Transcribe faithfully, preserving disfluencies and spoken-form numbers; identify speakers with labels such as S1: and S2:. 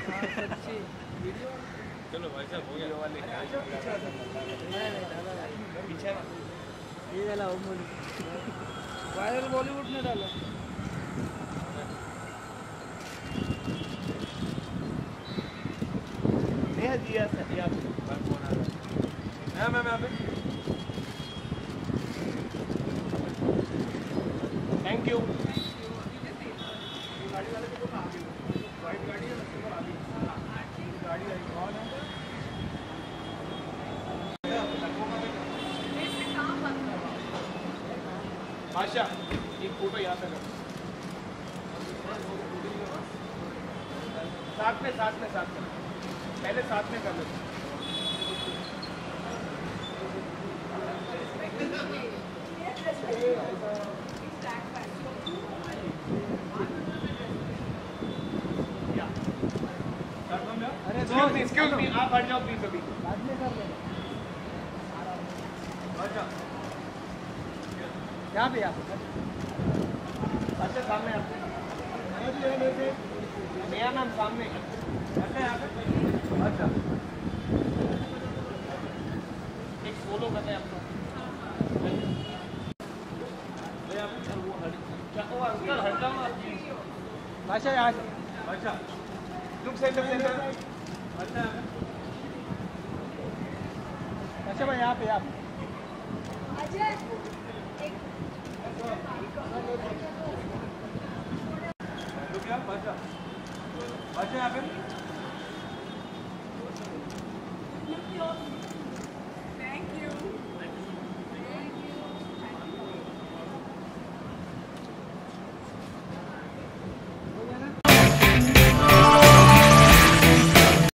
S1: चलो भाई साहब हो गया वाले पीछे
S2: ये डाला वायरल बॉलीवुड ने डाला।
S1: नेहा जी यार सही आप बात कौन आ रहा है मैम मैम आप थैंक यू गाड़ी वाले को कहां गई वाइट गाड़ी है उसके ऊपर आ गई गाड़ी आई कौन है बादशाह एक फोटो याद रखो साथ में साथ में साथ में पहले साथ में कर लो अरे एक्सक्यूज मी आप हट जाओ प्लीज अभी
S2: बाद में कर लेना।
S1: अच्छा
S2: यहाँ पे आप
S1: अच्छा सामने आपसे मेरा नाम सामने अच्छा यहाँ पे अच्छा एक फॉलो करते हैं आपको वो हट क्या वो अंकल हट जाओ
S2: अच्छा यहाँ से
S1: अच्छा लुक सेंटर सेंटर अच्छा
S2: अच्छा भाई यहाँ पे आप
S1: लुक यार अच्छा अच्छा यहाँ पे